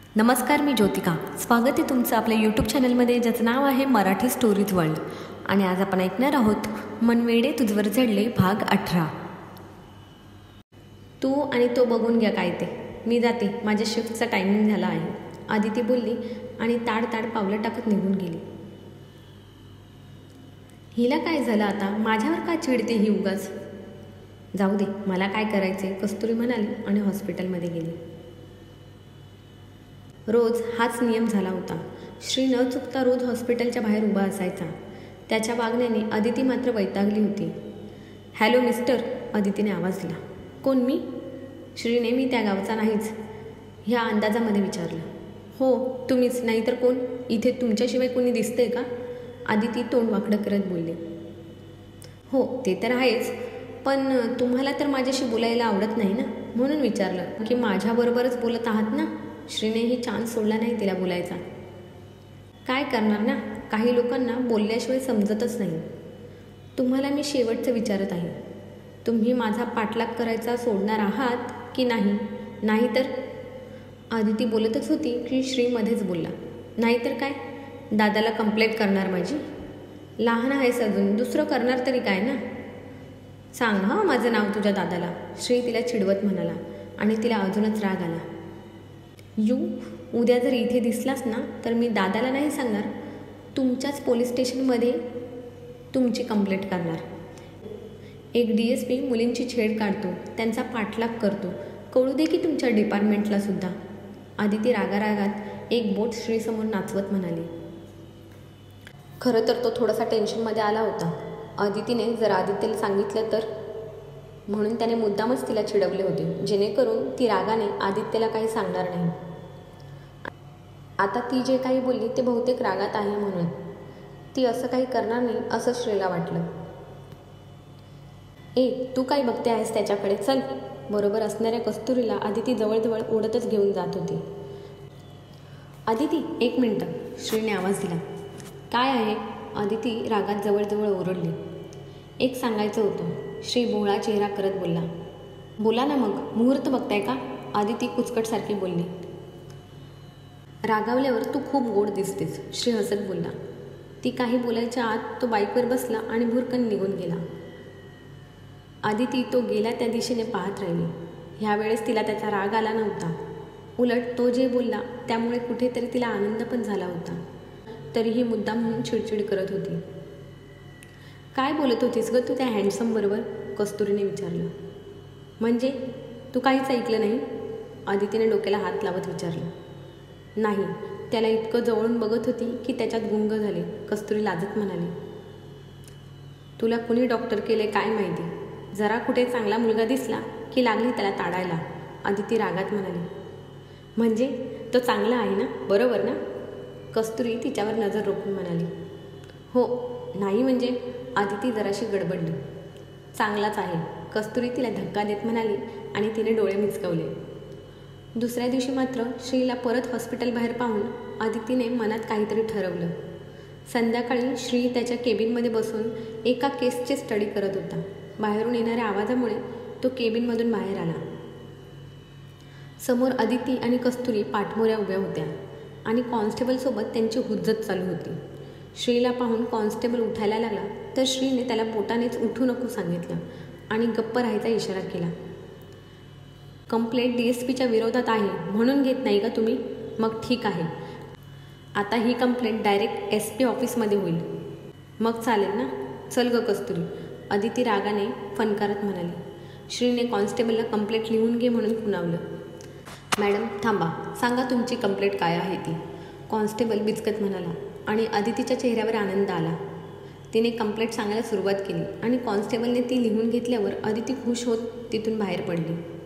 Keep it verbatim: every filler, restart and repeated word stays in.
नमस्कार, मी ज्योतिका. स्वागत आहे तुमचं आपल्या यूट्यूब चॅनलमध्ये, ज्याचं नाव आहे मराठी स्टोरीज वर्ल्ड. आणि आज आपण ऐकणार आहोत मनवेडे तुझवर चढले भाग अठरा. तू आणि तो बघून घ्या काय ते, मी जाते, माझ्या शिफ्टचा टायमिंग झाला आहे, आदिती बोलली आणि ताड ताड पावलं टाकत निघून गेली. हिला काय झालं आता, माझ्यावर का चिडते ही उगाच? जाऊ दे, मला काय करायचे, कस्तुरी म्हणाली आणि हॉस्पिटलमध्ये गेली. रोज हाच नियम झाला होता. श्री न चुकता रोज हॉस्पिटलच्या बाहेर उभा असायचा. त्याच्या वागण्याने अदिती मात्र वैतागली होती. हॅलो मिस्टर, अदितीने आवाज दिला. कोण? मी? श्रीने मी त्या गावचा नाहीच ह्या अंदाजामध्ये विचारलं. हो तुम्हीच, नाही तर कोण? इथे तुमच्याशिवाय कोणी दिसतंय का? अदिती तोंड वाकडं करत बोलली. हो ते तर आहेच, पण तुम्हाला तर माझ्याशी बोलायला आवडत नाही ना, म्हणून विचारलं की माझ्याबरोबरच बोलत आहात ना. श्रीनेही चान्स सोडला नाही तिला बोलायचा. काय करणार ना, काही लोकांना बोलल्याशिवाय समजतच नाही. तुम्हाला मी शेवटचं विचारत आहे, तुम्ही माझा पाठलाग करायचा सोडणार आहात की नाही? नाही तर? आदिती बोलतच होती की श्रीमध्येच बोलला. नाहीतर काय, दादाला कंप्लेंट करणार माझी? लहान आहेस अजून, दुसरं करणार तरी काय ना. सांग हां माझं नाव तुझ्या दादाला, श्री तिला चिडवत म्हणाला आणि तिला अजूनच राग आला. यू उद्या जर इथे दिसलास ना तर मी दादाला नाही सांगणार, तुमच्याच पोलीस स्टेशनमध्ये तुमची कंप्लेंट करणार. एक डी एस पी मुलींची छेड काढतो, त्यांचा पाठलाग करतो, कळू दे की तुमच्या डिपार्टमेंटला सुद्धा. आदिती रागारागात एक बोट श्रीसमोर नाचवत म्हणाली. खरं तर तो थोडासा टेन्शनमध्ये आला होता. आदितीने जर आदित्यला सांगितलं तर, म्हणून त्याने मुद्दामच तिला चिडवले होते, जेणेकरून ती रागाने आदित्यला काही सांगणार नाही. आता ती जे काही बोलली ते बहुतेक रागात आहे, म्हणून ती असं काही करणार नाही असं श्रेला वाटलं. ए तू काय बघते आहेस त्याच्याकडे, चल. बरोबर असणाऱ्या कस्तुरीला आदिती जवळजवळ ओढतच घेऊन जात होती. आदिती एक मिनटं, श्रीने आवाज दिला. काय आहे? आदिती रागात जवळजवळ ओरडली. एक सांगायचं होतं, श्री भोळा चेहरा करत बोलला. बोला ना मग, मुहूर्त बघताय का? आदिती कुचकटसारखी बोलली. रागावल्यावर तू खूप गोड दिसतेस, श्री हसत बोलला. ती काही बोलायच्या आत तो बाईकवर बसला आणि भुरकन निघून गेला. आदिती तो गेला त्या दिशेने पाहत राहिली. ह्यावेळेस तिला त्याचा राग आला नव्हता, उलट तो जे बोलला त्यामुळे कुठेतरी तिला आनंद पण झाला होता. तरीही मुद्दाम म्हणून चिडचिड करत होती. काय बोलत होतीस ग तू त्या हँडसम बरोबर? कस्तुरीने विचारलं. म्हणजे तू काहीच ऐकलं नाही? आदितीने डोक्याला हात लावत विचारलं. नाही, त्याला इतकं जवळून बघत होती की त्याच्यात गुंग झाले, कस्तुरी लाजत म्हणाली. तुला कुणी डॉक्टर केले काय माहिती, जरा कुठे चांगला मुलगा दिसला की लागली त्याला ताडायला, आदिती रागात म्हणाली. म्हणजे तो चांगला आहे ना, बरोबर ना? कस्तुरी तिच्यावर नजर रोखून म्हणाली. हो नाही म्हणजे? आदिती जराशी गडबडली. चांगलाच आहे, कस्तुरी तिला धक्का देत म्हणाली आणि तिने डोळे मिचकवले. दुसऱ्या दिवशी मात्र श्रीला परत हॉस्पिटल बाहेर पाहून आदितीने मनात काहीतरी ठरवलं. संध्याकाळी श्री त्याच्या केबिनमध्ये बसून एका केसचे स्टडी करत होता. बाहेरून येणाऱ्या आवाजामुळे तो केबिनमधून बाहेर आला. समोर अदिती आणि कस्तुरी पाठमोऱ्या उभ्या होत्या आणि कॉन्स्टेबलसोबत त्यांची हुज्जत चालू होती. श्रीला पाहून कॉन्स्टेबल उठायला लागला तर श्रीने त्याला बोटानेच उठू नको सांगितलं आणि गप्प राहायचा इशारा केला. कंप्लेंट डी एस पीच्या विरोधात आहे म्हणून घेत नाही का तुम्ही? मग ठीक आहे, आता ही कंप्लेंट डायरेक्ट एस पी ऑफिसमध्ये होईल. मग चालेल ना? चल ग कस्तुरी, अदिती रागाने फनकारत म्हणाली. श्रीने कॉन्स्टेबलला कंप्लेंट लिहून घे म्हणून खुणावलं. मॅडम थांबा, सांगा तुमची कंप्लेंट काय आहे ती, कॉन्स्टेबल बिचकत म्हणाला आणि अदितीच्या चेहऱ्यावर आनंद आला. तिने कंप्लेंट सांगायला सुरुवात केली आणि कॉन्स्टेबलने ती लिहून घेतल्यावर अदिती खुश होत तिथून बाहेर पडली.